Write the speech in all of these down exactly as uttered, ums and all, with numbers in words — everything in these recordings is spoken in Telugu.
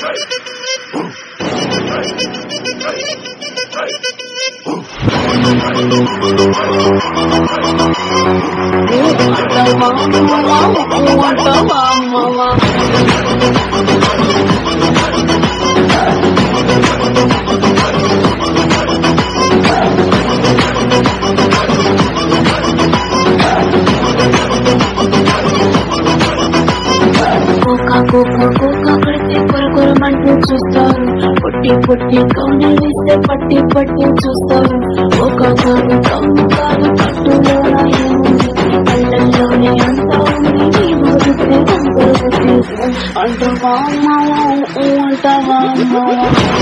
కొరకొరమంటూ చూస్తారు, పొట్టి పొట్టి కౌని వేస్తే పట్టి పట్టి చూస్తారు. ఒక కాదు కౌను కాదు పట్టులోన ఏముంది, పళ్ళల్లోనే అంతా ఉంది. నీ మొదటి అంతటి అంటావా అమ్మావా, అంటావా అమ్మావా,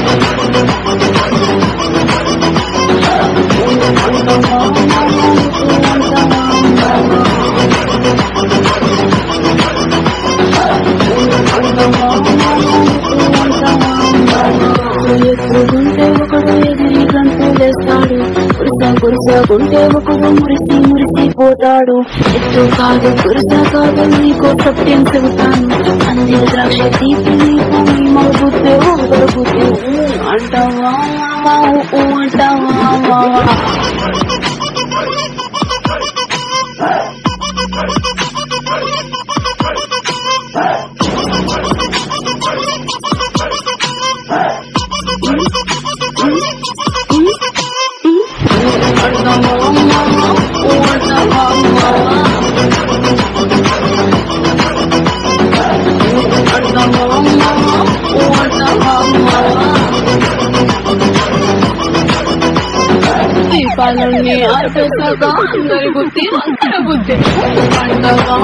అంటావా అమ్మావా, అంటావా అమ్మావా, ఎత్తుకుంటే ఒకడు ఎగిరి గంతులేస్తాడు, కురుసా కురుసాకుంటే ఒకడు మురిసి మురిసిపోతాడు. ఎత్తు కాదు కురుసా కాదు నీకో సత్యం చెబుతాను, అందిన ద్రాక్ష తీపి నీకు నీ మగుతే ఒకడుగుతే అంటావా అంటావా. దీపాలన్నీ ఆర్పేసాక అందరి బుద్ధి వంకర బుద్ధి అంటావా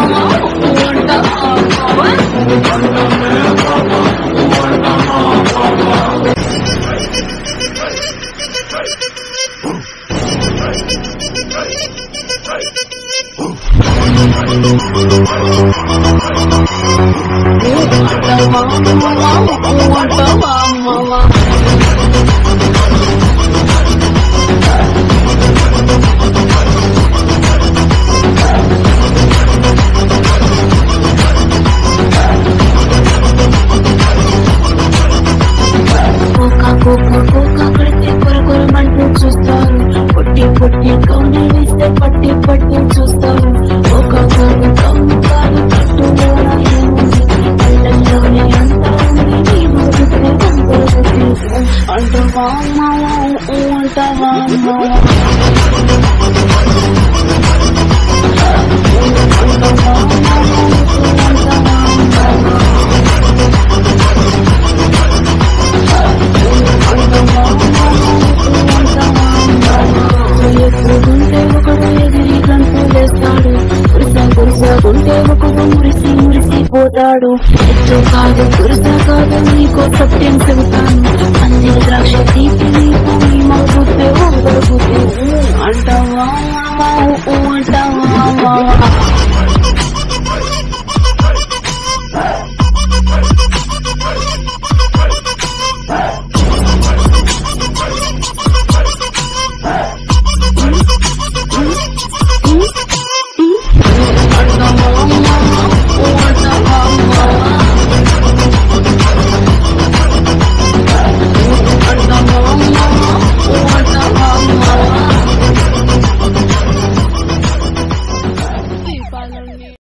అంటావా అమ్మావా. కొరకొరమంటూ చూస్తారు, పొట్టి పొట్టి కౌని వేస్తే పట్టి పట్టి చూస్తారు. ఒక కాదు కౌను కాదు పట్టులోన ఏముంది, పళ్ళల్లోనే అంతా ఉంది. నీ మొదటి అంతటి అంటావా అమ్మావా, అంటావా అమ్మావా, అంటావా అమ్మావా, అంటావా అమ్మావా. ఎత్తుకుంటే ఒకడు ఎగిరి గంతులేస్తాడు, కురుసా కురుసాకుంటే ఒకడు మురిసి మురిసిపోతాడు. ఎత్తు కాదు కురుసా కాదు నీకో సత్యం చెబుతాను, అందిన ద్రాక్ష తీపి నీకు నీ మగుతే ఒకడుగుతే అంటావా